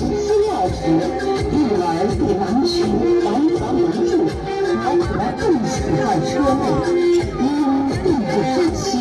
习资料时，育儿对狼群完全无助，而可能更喜好车内，因并不分析。